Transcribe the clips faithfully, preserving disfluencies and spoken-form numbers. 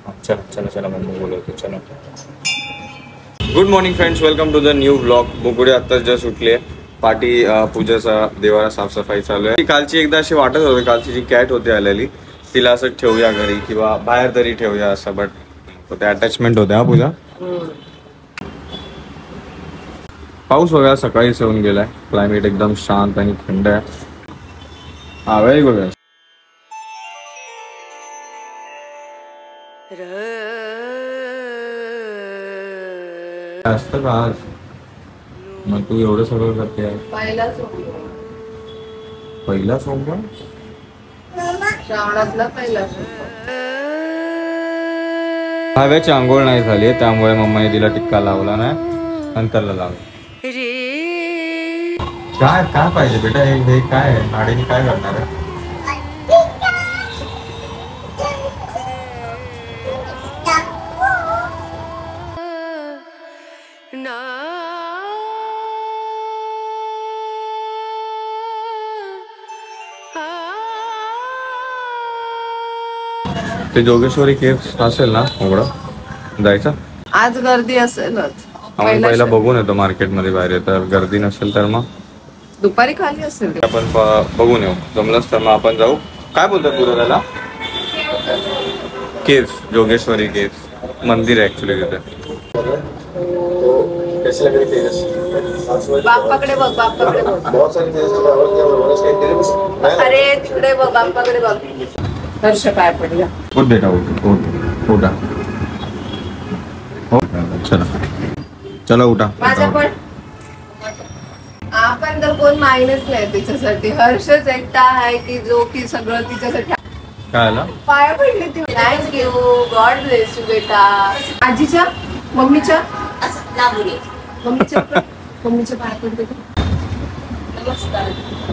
चला चला चला मम्मी बोलवते चला. Good morning friends, welcome to the new blog. बुगुडे आत्ताच जस्ट उठले. पाठी पूजेचा देवाला साफसफाई चालू आहे. कालची एकदा अशी वाटत होती, कालची जी कॅट होती आलेली तिला असं ठेवूया घरी किंवा बाहेर तरी ठेवूया असं, बट ते अटॅचमेंट होते. हा पूजा, पाऊस वगैरे सकाळीच येऊन गेलाय. क्लायमेट एकदम शांत आणि थंड आहे. हा व्हेरी गुड. असतं का आज मग तू एवढं सगळं करते? पहिला सोमवार, पहिला सोमवार श्रावणातला पहिला सोमवार. भाव्याची आंघोळ नाही झाली त्यामुळे मम्माने तिला टिक्का लावला नाही, नंतरला लावला. काय काय पाहिजे बेटा? हे हे काय आहे? नाडीने काय करणार आहे? ते जोगेश्वरी केव्स असेल ना उघडं जायचं आज गर्दी असेलच. आम्ही पहिला बघून येतो मार्केटमध्ये बाहेर, तर गर्दी नसेल तर मग दुपारी खाली असेल आपण बघून येऊ. जमलंच तर मग आपण जाऊ. काय बोलतात पुढे त्याला? केव्स, जोगेश्वरी केव्स मंदिर आहे ऍक्च्युली तिथे. बाप्पाकडे बघ, बाप्पाकडे बघ. अरे तिकडे बघ, बाप्पाकडे बघ. हर्ष पाय पडला. उठ बेटा, उठ उठ उठा. हो चला चला उठा. माझ्या पण आपण तर कोण मायनस नाही तिच्यासाठी. हर्षच एकटा आहे की जो की सगळं तिच्यासाठी. काय आला? पाया पडले ती. थँक्यू, गॉड ब्लेस यू बेटा. आजीच्या मम्मीच्या मम्मीच्या मम्मीच्या पाया पडते. नमस्कार.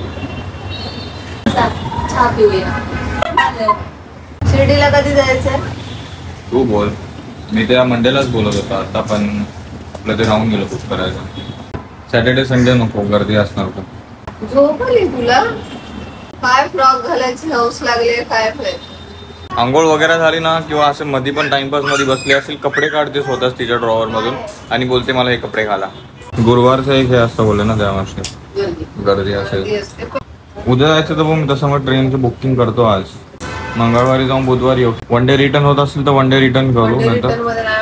चहा पिऊया. शिर्डीला कधी जायचंय? तू बोल. मी त्या मंडेलाच बोलत होता, आता पण आपलं ते राहून गेलं खूप करायचं. सॅटर्डे संडे नको, गर्दी असणार खूप. झोप आली तुला? काय फ्रॉक घालायची हौस लागली काय? आंघोळ वगैरे झाली ना किंवा असं मध्ये पण टाइमपास मध्ये बसले असेल, कपडे काढते स्वतःच तिच्या ड्रॉवर मधून आणि बोलते मला हे कपडे घाला. गुरुवारचं एक हे असतं बोलले ना त्या वर्षी गर्दी असेल. उद्या जायचं तर मग तसं मग ट्रेनचं बुकिंग करतो आज. मंगळवारी जाऊन बुधवारी येऊ. वन डे रिटर्न होत असेल तर वन डे रिटर्न करू. नंतर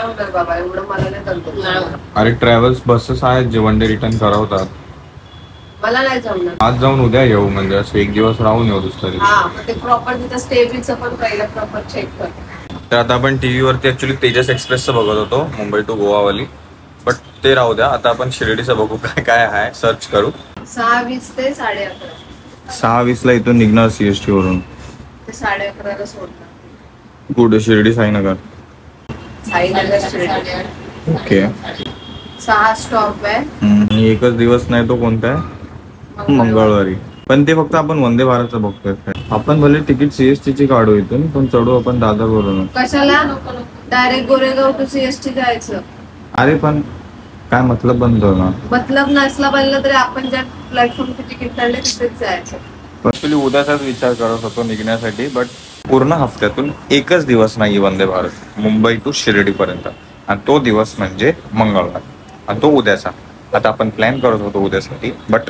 अरे ट्रॅव्हल्स बसेस आहेत जे वन डे रिटर्न करवतात. मला नाही जमणार. आज जाऊन उद्या येऊ, म्हणजे असं एक दिवस राहून येऊ दुसऱ्या दिवशी. प्रॉपर तिथं स्टेबीचं पण पहिलं प्रॉपर चेक कर. तर आता आपण टीव्ही वरती ऍक्च्युली तेजस एक्सप्रेसचं बघत होतो, मुंबई टू गोवावाली, बट ते राहू द्या. आता आपण शिर्डीचं बघू काय काय आहे, सर्च करू. सहा वीस ते साडे अकरा सहा वीस ला इथून निघणार सीएसटी वरून. ते साडे अकराला सोडतात. कुठे? शिर्डी साईनगर. साईनगर शिर्डी. ओके. सहा स्टॉप आहे. आणि एकच दिवस नाही तो कोणता आहे? मंगळवारी. पण ते फक्त आपण वंदे भारतचं बघतोय. आपण भले तिकीट सीएसटी ची काढू इथून, पण चढू आपण दादर वरून. कशाला डायरेक्ट गोरेगाव टू सीएसटी जायचं? अरे पण काय मतलब बनतो ना. मतलब नसला बनलं तरी आपण ज्या प्लॅटफॉर्मचे तिकीट काढले तिथेच जायचं. ऍक्च्युली उद्याचाच विचार करत होतो निघण्यासाठी, बट पूर्ण हफ्त्यातून एकच दिवस नाही वंदे भारत मुंबई टू शिर्डी पर्यंत, आणि तो दिवस म्हणजे मंगळवार, आणि तो उद्याचा. आता आपण प्लॅन करत होतो उद्यासाठी, बट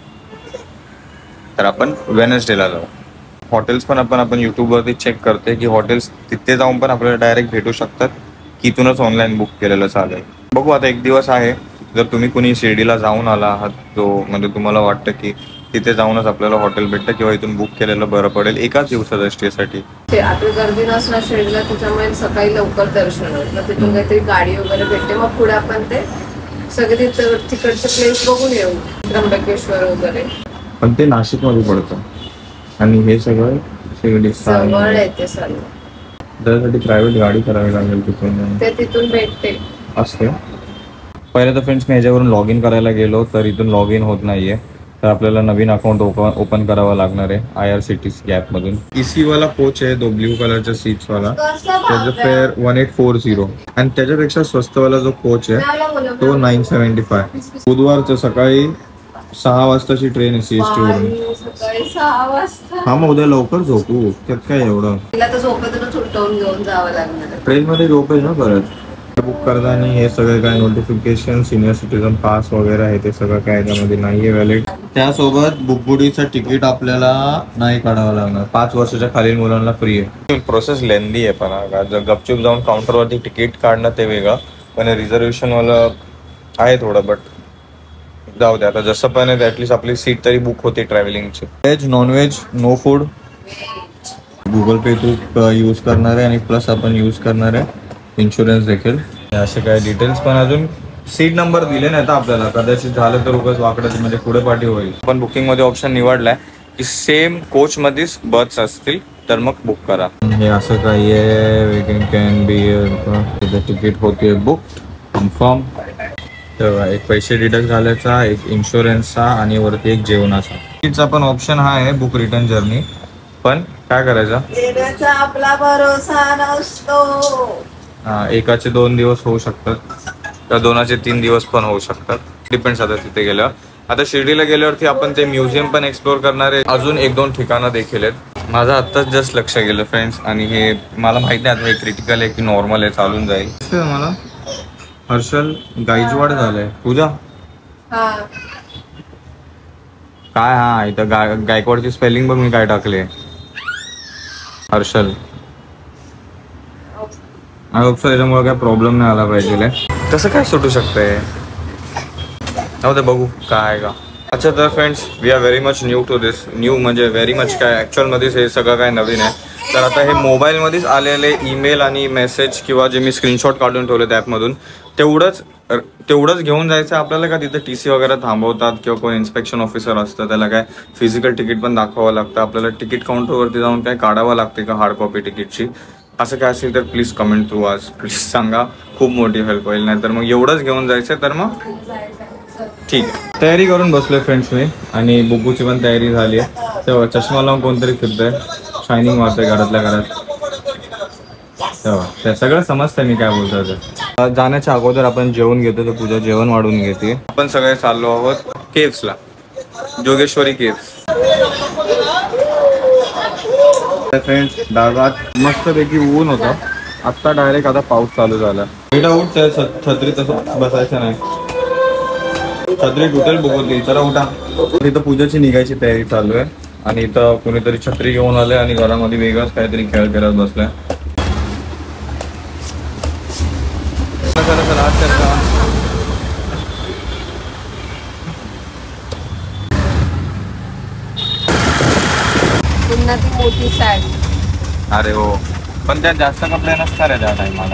तर आपण वेनसडेला जाऊ. हॉटेल्स पण आपण आपण युट्यूबवरती चेक करते की हॉटेल्स तिथे जाऊन पण आपल्याला डायरेक्ट भेटू शकतात की इथूनच ऑनलाईन बुक केलेलं चालेल. बघू आता एक दिवस आहे. जर तुम्ही कुणी शिर्डीला जाऊन आला आहात, जो म्हणजे तुम्हाला वाटतं की तिथे जाऊनच आपल्याला हॉटेल भेटतं किंवा इथून बुक केलेलं बरं पडेल एकाच दिवसाचा स्टे साठी. आता गर्दी नसणार शिर्डीला, त्याच्यामुळे सकाळी लवकर दर्शन होईल. तिथून काहीतरी गाडी वगैरे भेटते, मग पुढे आपण ते सगळे तिकडचे प्लेस बघून येऊ, त्र्यंबकेश्वर वगैरे. पण ते नाशिक मध्ये पडतं आणि हे सगळं शिर्डी जवळ येते सर्व. त्यासाठी प्रायव्हेट गाडी करावी लागेल तिथून. ते तिथून भेटते असते. पहिले तर फ्रेंड्स मी ह्याच्यावरून लॉग इन करायला गेलो तर इथून लॉग इन होत नाहीये, तर आपल्याला नवीन अकाउंट ओपन ओपन करावं लागणार आहे I R C T C app मधून. एसी वाला कोच आहे तो ब्ल्यू कलरच्या सीट्स वाला, त्याचं fare one eight four zero, आणि त्याच्यापेक्षा स्वस्त वाला जो कोच आहे तो नाईन सेव्हन्टी फाय. बुधवारचं सकाळी सहा वाजताची ट्रेन आहे सीएसटी वरून. सकाळी सहा वाजता. हा मग उद्या लवकर झोपू, त्यात काय एवढं. तिला तर झोपेतूनच उलटवून घेऊन जावं लागणार. ट्रेनमध्ये झोपेल ना परत बुक करताना. हे सगळे काय नोटिफिकेशन, सिनियर सिटीजन पास वगैरे आहे ते सगळं काय त्यामध्ये नाहीये व्हॅलिड. त्यासोबत बुकबुडीचं तिकीट आपल्याला नाही काढावं लागणार. पाच वर्षाच्या खालील मुलांना फ्री आहे. प्रोसेस लेंदी आहे पण गपचूप जाऊन काउंटरवरती तिकीट काढणं ते वेगळं, पण रिझर्वेशनवालं आहे थोडं. बट जाऊ दे आता, जसं पण आहे ॲटलीस्ट आपली सीट तरी बुक होते ट्रॅव्हलिंगची. Veg non veg no food. Google Pay तू यूज करणार आहे आणि प्लस आपण यूज करणार आहे इन्शुरन्स देखील. असे काय डिटेल्स पण अजून सीट नंबर दिले नाही तर आपल्याला कदाचित झालं तर उगाच वाकडं म्हणजे पुढे पाठी होईल. पण बुकिंगमध्ये ऑप्शन निवडलाय की सेम कोचमध्येच बर्थ असतील तर मग बुक करा. हे असं काही आहे वेटिंग कॅन बी तिकीट होते बुक कन्फर्म. तर एक पैसे डिडक्ट झाल्याचा, एक इन्शुरन्सचा आणि वरती एक जेवणाचा. तिकीटचा पण ऑप्शन हा आहे बुक रिटर्न जर्नी. पण काय करायचं, येण्याचा आपला भरोसा नसतो. हा एकाचे दोन दिवस होऊ शकतात तर दोनाचे तीन दिवस पण होऊ शकतात. डिपेंड्स आता तिथे गेल्यावर. आता शिर्डीला गेल्यावरती आपण ते म्युझियम पण एक्सप्लोर करणार आहे. अजून एक दोन ठिकाणं देखील आहेत. माझं आत्ताच जस्ट लक्ष गेलं फ्रेंड्स. आणि हे मला माहिती नाही आता हे क्रिटिकल आहे की नॉर्मल आहे, चालून जाईल. मला हर्षल गायजवाड झालंय. पूजा काय हा इथं गा गायकवाडची स्पेलिंग बघ मी काय टाकले. हर्षल आय होप सो याच्यामुळे काय प्रॉब्लेम नाही आला पाहिजे. कसं काय सुटू शकतंय नव्हतं, बघू काय आहे का. अच्छा तर friends we are very much new to this. New म्हणजे व्हेरी मच काय ॲक्च्युअलमध्येच हे सगळं काय नवीन आहे. तर आता हे मोबाईलमध्येच आलेले ईमेल आणि मेसेज किंवा जे मी स्क्रीनशॉट काढून ठेवले ॲपमधून तेवढंच तेवढंच घेऊन जायचं आपल्याला. का तिथं टी सी वगैरे थांबवतात किंवा कोण इन्स्पेक्शन ऑफिसर असतं त्याला काय फिजिकल तिकीट पण दाखवावं लागतं आपल्याला. तिकीट काउंटरवरती जाऊन काय काढावं लागते का हार्ड कॉपी तिकीटची. असं काय असेल तर प्लीज कमेंट थ्रू आज प्लीज सांगा, खूप मोठी हेल्प होईल. नाही तर मग एवढंच घेऊन जायचं तर मग ठीक आहे. तयारी करून बसलोय फ्रेंड्स मी आणि बुकूची पण तयारी झाली आहे. तेव्हा चष्मा लावून कोणतरी फिरतंय, शायनिंग मारतंय घरातल्या घरात. तेव्हा ते सगळं समजतंय मी काय बोलतोय ते. जाण्याच्या अगोदर आपण जेवण घेतो तर पूजा जेवण वाढून घेते. आपण सगळे चाललो आहोत केव्सला, जोगेश्वरी केव्स. फ्रेंड्स डागात मस्तपैकी ऊन होतं. आत्ता डायरेक्ट आता पाऊस चालू झाला. बेटा उठ, त्या छत्री तसं बसायचं नाही. छत्री तुटेल बघून जरा उठा. इथं पूजाची निघायची तयारी चालू आहे आणि इथं कोणीतरी छत्री घेऊन आले आणि घरामध्ये वेगळाच काहीतरी खेळ करत बसलाय. पुन्हा ती मोठी सॅग. अरे हो, पण त्यात जास्त कपडे नसणार आहे त्या टायमाला.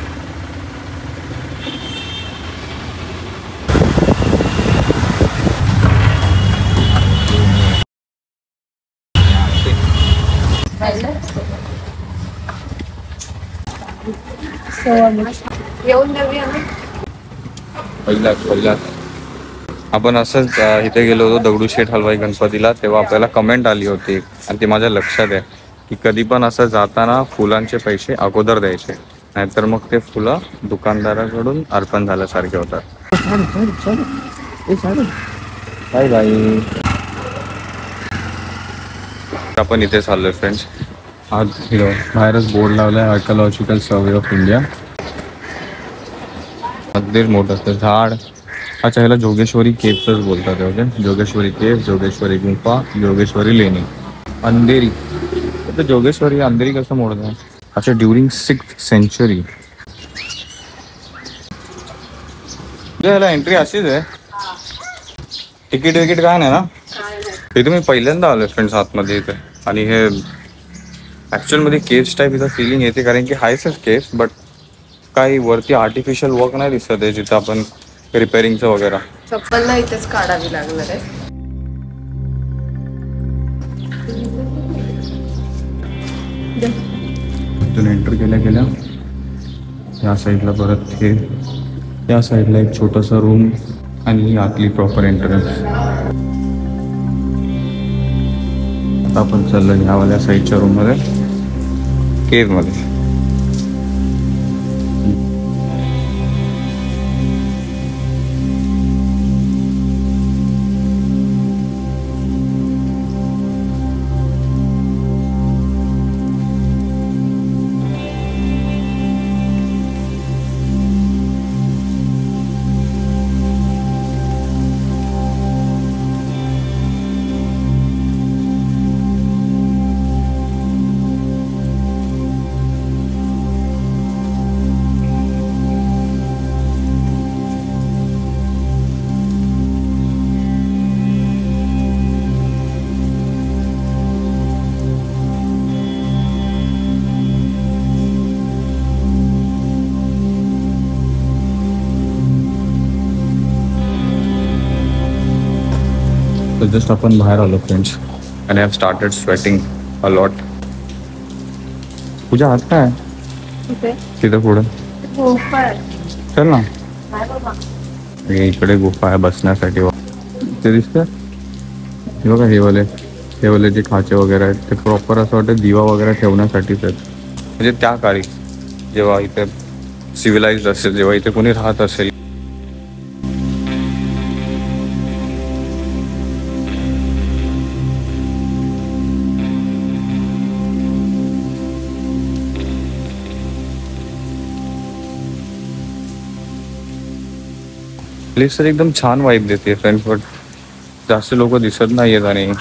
येऊन देऊया आम्ही पहिलाच पहिलाच आपण असंच इथे गेलो होतो दगडूशेठ हलवाई गणपतीला. तेव्हा आपल्याला कमेंट आली होती आणि ते माझ्या लक्षात आहे की कधी पण असं जाताना फुलांचे पैसे अगोदर द्यायचे, नाहीतर मग ते फुलं दुकानदाराकडून अर्पण झाल्यासारखे होतात. Bye bye. आपण इथे चाललोय फ्रेंड्स. आज बाहेरच बोर्ड लावलाय आर्किओलॉजिकल सर्वे ऑफ इंडिया. मंदिर मोठं असतं, झाड. अच्छा ह्याला जोगेश्वरी केव्सच बोलतात. ओके, जोगेश्वरी केव्स, जोगेश्वरी गुंफा, जोगेश्वरी लेणी, अंधेरी. तर जोगेश्वरी अंधेरी कसं मोडतं. अच्छा ड्युरिंग सिक्स्थ सेंचुरी. ह्याला एंट्री अशीच आहे, तिकीट विकीट काय नाही ना. इथे मी पहिल्यांदा आलोय फ्रेंड्स आतमध्ये इथे. आणि हे ॲक्च्युअलमध्ये केव्स टाईप इथं फिलिंग येते कारण की हायच केव्स, बट काही वरती आर्टिफिशियल वर्क नाही दिसत आहे जिथं आपण रिपेअरिंगचं वगैरे. चप्पल ना इथेच काढावी लागणार आहे. इथून एंटर केल्या केल्या या साईडला परत हे या साईडला एक छोटासा रूम आणि ही आतली प्रॉपर एंट्रन्स. आता आपण चाललो ह्यावाल्या साईडच्या रूममध्ये, केव्हमध्ये. तर जस्ट आपण बाहेर आलो फ्रेंड्स आणि I have started sweating a lot. तुझ्या हात काय आहे? तिथे तिथं पुढे गुफा आहे. चल ना. काय बाबा? हे इकडे गुफा आहे बसण्यासाठी. ते दिसतं हे बघा, हे वाले हे वाले जे खाचे वगैरे आहेत ते प्रॉपर असं वाटतं दिवा वगैरे ठेवण्यासाठीच आहेत. म्हणजे त्या काळी जेव्हा इथे सिव्हिलाइज्ड असेल, जेव्हा इथे कोणी राहत असेल. प्लेस तर एकदम छान वाईब देते फ्रेंड्स, बट जास्त लोक दिसत नाही आहेत आणि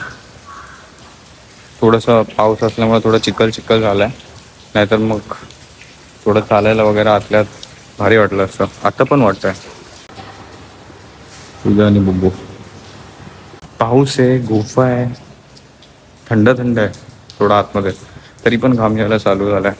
थोडंसं पाऊस असल्यामुळे थोडं चिखल चिखल झालं आहे. नाहीतर मग थोडं चालायला वगैरे आतल्यात भारी वाटलं असतं. आता पण वाटतंय. तुझं आणि बुब्बू. पाऊस आहे, गुफा आहे, थंड थंड आहे थोडं आतमध्ये, तरी पण घाम यायला चालू झालाय.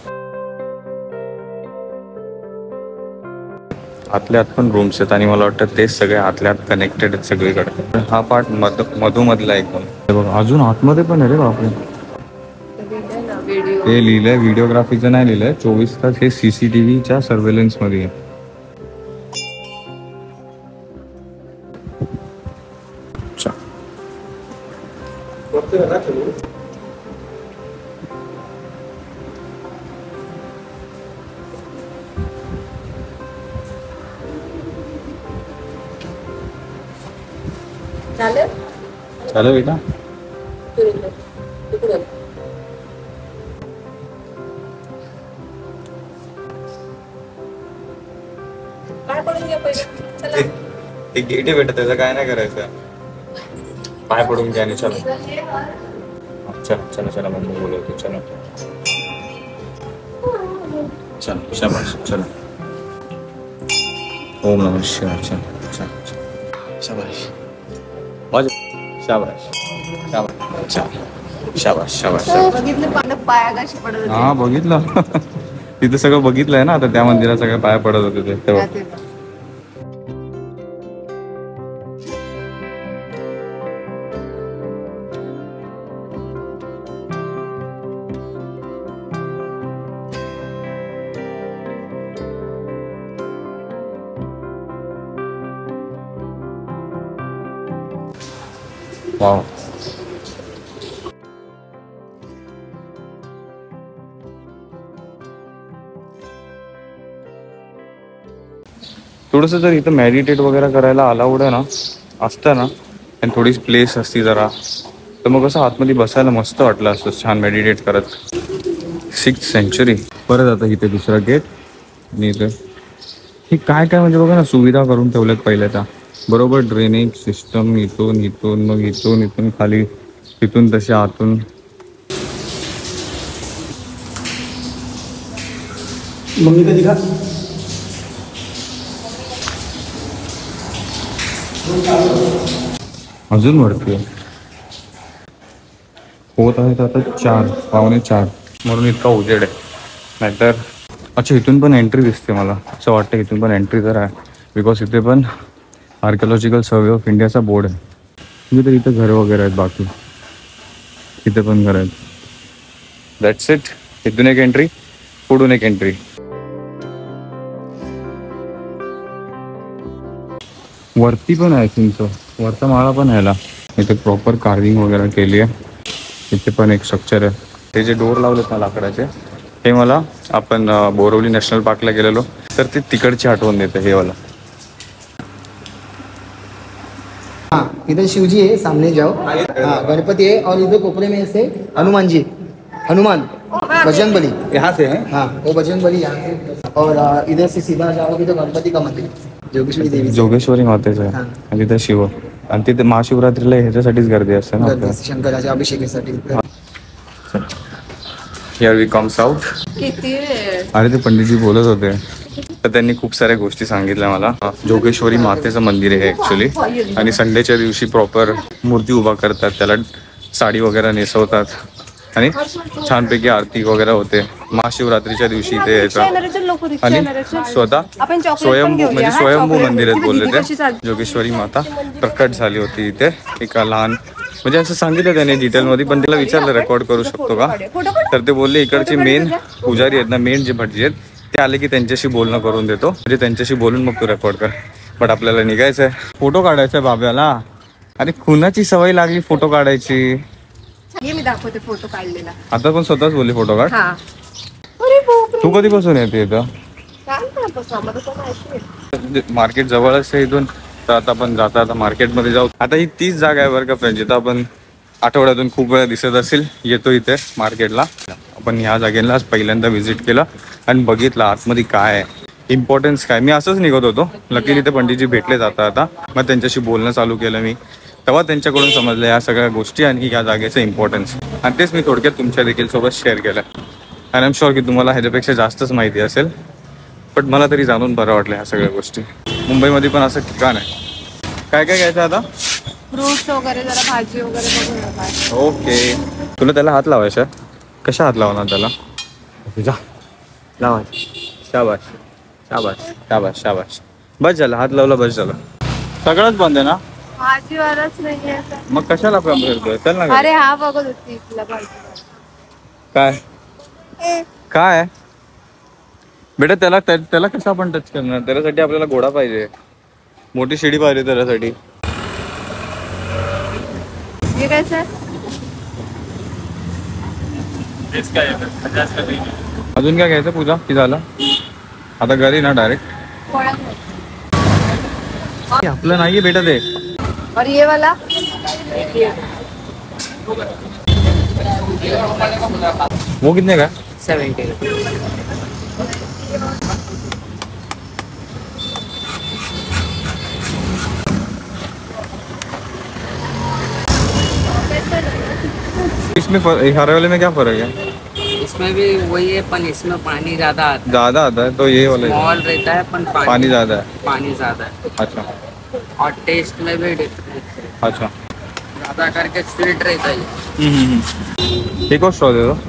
आतल्या आत पण रूम्स आहेत आणि मला वाटतं तेच सगळे आतल्या आत कनेक्टेड आहेत सगळीकडे. हा पार्ट मध मधूमधला एकदम. हे बघा अजून आतमध्ये पण आहे रे बापरे. व्हिडिओ ते लिहिलंय व्हिडिओग्राफीचं नाही लिहिलंय. चोवीस तास हे सीसीटीव्हीच्या सर्वेलन्स मध्ये आहे. चालेल. चालेल बेटा. काय पडून घ्या पहिले. चला. ते गेट आहे बेटा, त्याचं काय नाही करायचं. पाय पडून घ्या आणि चला चला चला चला मम्मी बोलवतो. चला चला शाबाश. चला ओम नमः शिवाय. चला चला शाबाश शाबाश शाबाश शाबाश शाबाश. बघितलं पानं पाया कशी पडत होते. हा बघितलं. तिथं सगळं बघितलंय ना आता. त्या मंदिरात सगळ्या पाया पडत होते ते तेव्हा. ते पण. वाव. थोडंसं जर इथं मेडिटेट वगैरे करायला अलाउड आहे ना, असतं ना, आणि थोडी प्लेस असती जरा, तर मग असं आतमध्ये बसायला मस्त वाटलं असतं छान मेडिटेट करत. Six century. परत आता इथे दुसरा गेट. आणि इथे हे काय काय म्हणजे बघा ना, सुविधा करून ठेवल्यात पहिल्या त्या. बरोबर ड्रेनेज सिस्टम इथून इथून मग इथून इथून खाली, तिथून तसे आतून. मम्मी कधी खा. अजून वरती होत आहेत आता चार पावणे चार, म्हणून इतका उजेड आहे. नाहीतर अच्छा इथून पण एंट्री दिसते. मला असं वाटतं इथून पण एंट्री तर आहे, बिकॉज इथे पण आर्किओलॉजिकल सर्वे ऑफ इंडियाचा बोर्ड आहे. म्हणजे तर इथं घरं वगैरे आहेत, बाकी इथे पण घरं आहेत. That's it. इथून एक एंट्री, पुढून एक एंट्री. वरती पण आहे चिंच, वरचा माळा पण यायला. इथे प्रॉपर कार्विंग वगैरे केली आहे. इथे पण एक स्ट्रक्चर आहे. ते जे डोर लावलेत ना लाकडाचे, हे मला आपण बोरवली नॅशनल पार्कला गेलेलो तर ते तिकडची आठवण देते हे वाला. हाँ इधर शिव जी है, सामने जाओ. हाँ गणपति है और इधर कोपरे में से हनुमान जी, हनुमान बजरंग बली यहाँ से है. हाँ वो बजरंग बली यहाँ से. और अ, इधर से सीधा जाओगे तो गणपति का मंदिर, जोगेश्वरी देवी. जोगेश्वरी मातेचं आहे. हां. आणि तिथे शिव. आणि तिथे महाशिवरात्रीला ह्याच्यासाठीच गर्दी असते ना आपल्या. गर्दी शंकराच्या अभिषेकासाठी. Here we comes out. किती वेळ. अरे ते पंडितजी बोलत होते तर त्यांनी खूप साऱ्या गोष्टी सांगितल्या मला. जोगेश्वरी मातेचं मंदिर आहे ॲक्च्युली. आणि संडेच्या दिवशी प्रॉपर मूर्ती उभा करतात, त्याला साडी वगैरे नेसवतात आणि छानपैकी आरती वगैरे होते. महाशिवरात्रीच्या दिवशी इथे यायचं आणि स्वतः स्वयंभू म्हणजे स्वयंभू मंदिरात बोलले ते जोगेश्वरी माता प्रकट झाली होती इथे. एका लहान म्हणजे असं सांगितलं त्याने डिटेलमध्ये, पण त्याला विचारलं रेकॉर्ड करू शकतो का, तर ते बोलले इकडचे मेन पुजारी आहेत ना, मेन जे भटजी आहेत ते आले की त्यांच्याशी बोलणं करून देतो, म्हणजे त्यांच्याशी बोलून मग तू रेकॉर्ड कर. बट आपल्याला निघायचं आहे, फोटो काढायचा आहे बाब्याला. अरे खुनाची सवय लागली फोटो काढायची. मी दाखवते फोटो काढलेला. आता पण स्वतःच बोलली फोटो काढ. हा. अरे बापरे. तू कधीपासून येते इथं? मार्केट जवळच आहे इथून, तर आता आपण जाता आता मार्केटमध्ये जाऊ. आता ही तीच जागा आहे बरं का फ्रेंड्स, इथं आपण आठवड्यातून खूप वेळा दिसत असेल येतो इथे मार्केटला. आपण ह्या जागेला पहिल्यांदा व्हिजिट केलं आणि बघितलं आतमध्ये काय आहे, इम्पॉर्टन्स काय. मी असंच निघत होतो, लकीली ते पंडितजी भेटले जाता आता, मग त्यांच्याशी बोलणं चालू केलं मी. तेव्हा त्यांच्याकडून समजलं या सगळ्या गोष्टी आणि या जागेचं इम्पॉर्टन्स, आणि तेच मी थोडक्यात तुमच्या देखील सोबत शेअर केलं. आणि आय एम शुअर की तुम्हाला ह्याच्यापेक्षा जास्तच माहिती असेल, बट मला तरी जाणून बरं वाटलं ह्या सगळ्या गोष्टी. मुंबईमध्ये पण असं ठिकाण आहे. काय काय घ्यायचं आता? फ्रुट्स वगैरे, जरा भाजी वगैरे बघूया काय. ओके. तुला त्याला हात लावायचा? कशा हात लावणार त्याला? जा लावायचं. शाबाश शाबाश शाबाश शाबाश. बस झालं, हात लावला बस झालं. सगळंच बंद आहे ना? भाजीवालाच नाहीये. मग कशाला काम करतोय? चल ना. अरे हा बघत होती इथला भाजी. काय काय बेटा, त्याला त्याला कसं आपण टच करणार? त्याच्यासाठी आपल्याला घोडा पाहिजे, मोठी शिडी पाहिजे त्याच्यासाठी. हे काय सर? अजून काय घ्यायचं पूजा की झालं? आता घरी ना डायरेक्ट? आपलं नाहीये बेटा ते. और ये वाला वो कितने का? सेवेंटी. इसमें हरे वाले में क्या फर्क है? इसमें भी वही है, पर इसमें पानी ज्यादा आता है. ज्यादा आता है तो ये वाला स्मॉल रहता है पर पानी, पानी ज्यादा है. पानी ज्यादा है. अच्छा और टेस्ट में भी डिफरेंस है. अच्छा. ज्यादा करके स्वीट रहता है. एक और स्ट्रॉ दे दो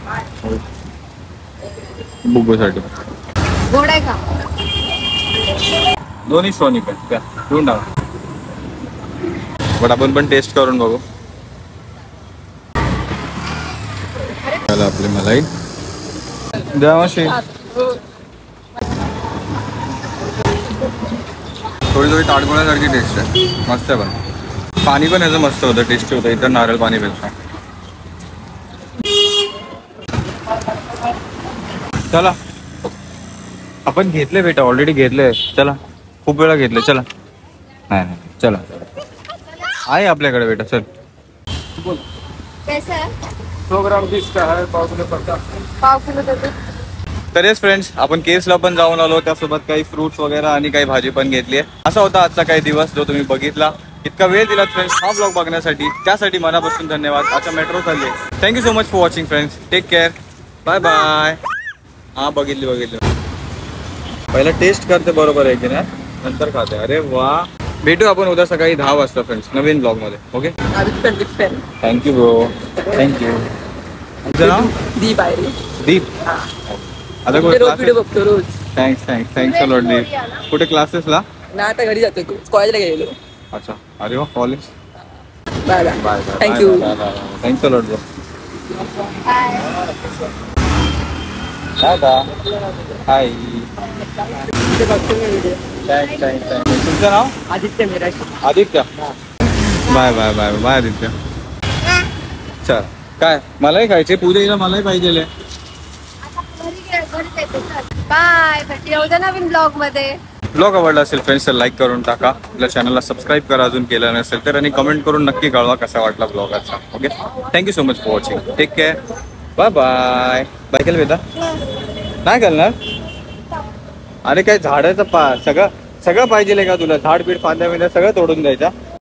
बुग्गोसाठी. गोड आहे का? दोन्ही स्ट्रॉ निघा त्या घेऊन टाका. बट आपण पण टेस्ट करून बघू. आपली मलाई द्या मावशी. थोडी थोडी ताडगोळ्यासारखी टेस्ट आहे, मस्त आहे. पण पाणी पण याचं मस्त होतं, टेस्टी होतं इतर नारळ पाणीपेक्षा. चला आपण घेतले बेटा, ऑलरेडी घेतले. चला खूप वेळा घेतले. चला नाही नाही चला आहे आपल्याकडे बेटा. चल कैसा है? सौ ग्राम बीस का है, पाव किलो पचास. पाव किलो देतो. तर येस फ्रेंड्स, आपण केसला पण जाऊन आलो, त्यासोबत काही फ्रुट्स वगैरे आणि काही भाजी पण घेतली आहे. असा होता आजचा काही दिवस जो तुम्ही बघितला. इतका वेळ दिलात फ्रेंड्स हा ब्लॉग बघण्यासाठी, त्यासाठी मनापासून धन्यवाद. आता मेट्रो चालली. Thank you so much for watching friends. Take care. Bye bye. हा बघितली बघितली पहिला टेस्ट करते बरोबर आहे की नाही, नंतर खाते. अरे वा. भेटू आपण उद्या सकाळी दहा वाजता फ्रेंड्स नवीन ब्लॉग मध्ये. Okay thank you bro. थँक्यू. तुझं नाव? दीप आहे. दीप. आता रोज व्हिडिओ बघतो रोज. Thanks thanks thanks a lot Deep. कुठे क्लासेसला? ना आता घरी जातो, कॉलेजला गेलो. अच्छा. अरे वा. College. Bye bye. Bye thank you. Thanks a lot bro. दादा हाय. Thanks thanks thanks. तुमचं नाव? आदित्य मेरा. Aditya. Bye bye bye bye Aditya. चल काय मलाही खायचे, पूजेला मलाही पाहिजे. बाय. भेटूया उद्या नवीन ब्लॉग मध्ये. ब्लॉग आवडला असेल फ्रेंड्स तर लाईक करून टाका. आपल्या चॅनलला सबस्क्राईब करा अजून केलं नसेल तर, आणि कमेंट करून नक्की कळवा कसा वाटला ब्लॉग आजचा. Okay thank you so much for watching. Take care. Bye bye. Bye केलं बेटा? नाही घालणार? अरे काय झाडाचं पा सगळं सगळं पाहिजे का तुला? झाड बीड फांद्या बिंद्या सगळं तोडून द्यायचा.